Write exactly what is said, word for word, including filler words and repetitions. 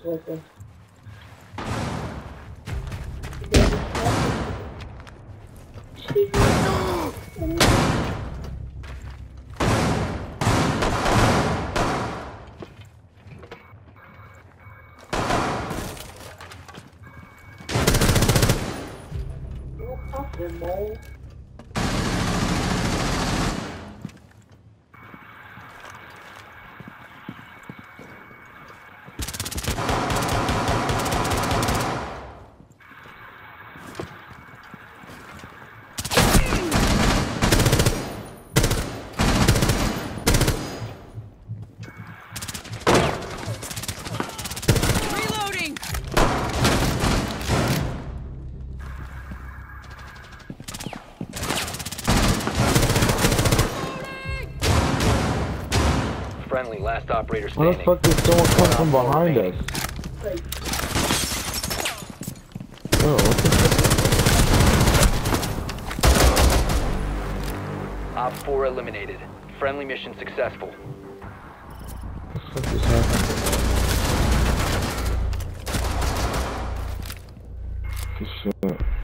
Okay. Reloading! Friendly, last operator Why the standing. fuck did someone come from behind us? Oh, what the fuck? Op four eliminated. Friendly mission successful. What the fuck just happened? Good shit.